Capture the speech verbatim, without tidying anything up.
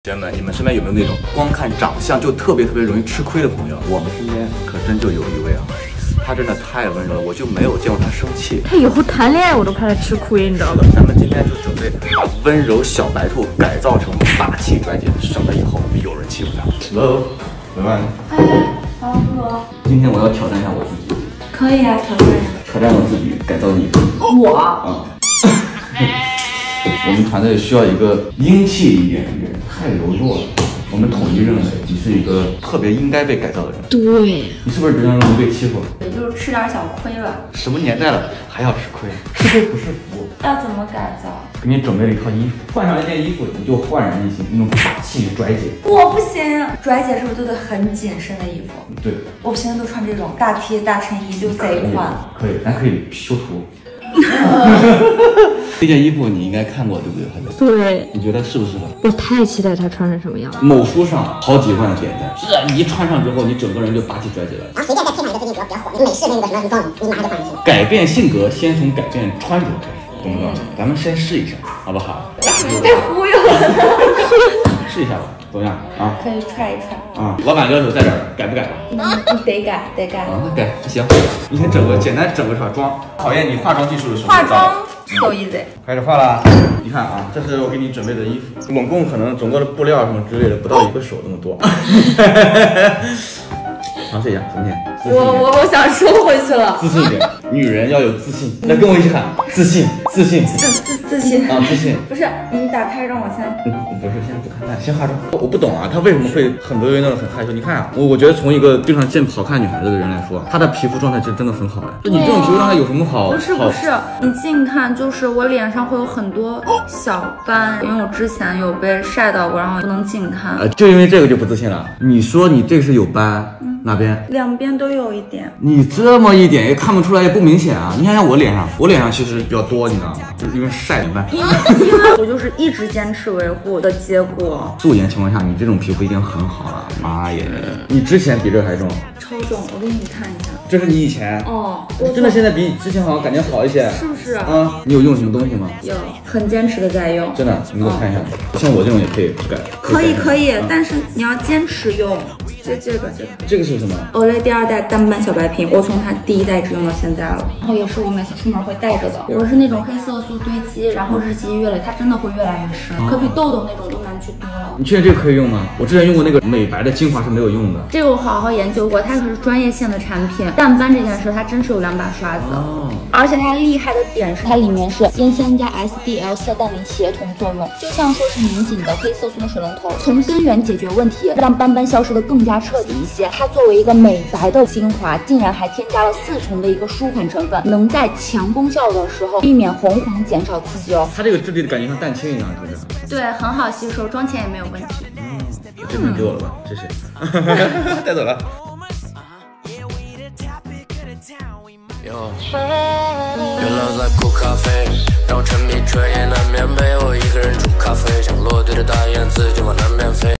姐妹们，你们身边有没有那种光看长相就特别特别容易吃亏的朋友？我们身边可真就有一位啊，他真的太温柔了，我就没有见过他生气。 他以后谈恋爱我都怕他吃亏，你知道吗？ 咱们今天就准备把温柔小白兔改造成霸气拽姐，省得以后有人欺负他。Hello， 文文。 哎，老哥。 今天我要挑战一下我自己。 可以啊，挑战呀。 挑战我自己，改造你。 我。 啊。我们团队需要一个英气一点的人，太柔弱了。我们统一认为你是一个特别应该被改造的人。 对， 你是不是比较容易被欺负？ 也就是吃点小亏吧。 什么年代了还要吃亏？吃亏不是福。 要怎么改造？ 给你准备了一套衣服，换上一件衣服你就焕然一新，那种霸气拽姐。 我不行，拽姐是不是都得很紧身的衣服？ 对， 我平时都穿这种大 T 大衬衣，就贼宽。 可以，咱可以修图。这件衣服你应该看过对不对？ 对， 你觉得适不适合？ 我太期待他穿成什么样。 某书上好几万的点赞，这你一穿上之后，你整个人就霸气拽起来了。 然后随便再配上一个最近比较比较火的美式那个什么什么装，你马上就换上去。 改变性格先从改变穿着开始，懂不懂？咱们先试一下，好不好？ 被忽悠了。 试一下吧，怎么样啊？ 可以踹一踹啊！老板要求在这儿，改不改？ 嗯，得改，得改。 啊，那改行。你先整个简单整个耍妆，考验你化妆技术的时候。 化妆 so easy。 开始画了。你看啊，这是我给你准备的衣服，拢共可能整个的布料什么之类的不到一个手那么多。尝试一下，行不行？ 我我我想收回去了。 自信一点，女人要有自信。来跟我一起喊，自信，自信， 自自自信啊，自信。 不是你打开让我先。 嗯，不是，先不看看，先化妆。我不懂啊，她为什么会很多人弄得很害羞？你看啊，我我觉得从一个经常见好看女孩子的人来说，她的皮肤状态是真的很好哎。就你这种皮肤状态有什么好？ 不是不是，你近看就是我脸上会有很多小斑，因为我之前有被晒到过，然后不能近看。 呃，就因为这个就不自信了。你说你这是有斑？嗯，哪边？ 两边都有一点。 你这么一点也看不出来，也不明显啊。你看看我脸上，我脸上其实比较多，你知道吗？就是因为晒一半。 因为我就是一直坚持维护的结果。 素颜情况下，你这种皮肤一定很好了。妈耶，你之前比这还重？ 超重，我给你看一下。 这是你以前？ 哦， 我真的现在比之前好像感觉好一些， 是不是？ 啊，你有用什么东西吗？ 有，很坚持的在用。 真的，你给我看一下。像我这种也可以改。 可以可以，但是你要坚持用。这这个这个这个是什么 ？Olay 第二代单斑小白瓶，我从它第一代只用到现在了，然后也是我每次出门会带着的。我是那种黑色素堆积，然后日积月累，它真的会越来越深，可比痘痘那种都难去多了。 你确定这个可以用吗？我之前用过那个美白的精华是没有用的。 这个我好好研究过，它可是专业线的产品。淡斑这件事，它真是有两把刷子，哦、而且它厉害的点是它里面是烟酰加 S D L 色淡离协同作用，就像说是拧紧的黑色素的水龙头，从根源解决问题，让斑斑消失的更加彻底一些。它作为一个美白的精华，竟然还添加了四重的一个舒缓成分，能在强功效的时候避免红黄，减少刺激哦。 它这个质地的感觉像蛋清一样，是不是？ 对，很好吸收，妆前也没有问题。 嗯，这瓶给我了吧，谢谢。带走了。Yo, your love's like 苦咖啡，让我沉迷彻夜难眠，陪我一个人煮咖啡，像落地的大雁自己往南边飞。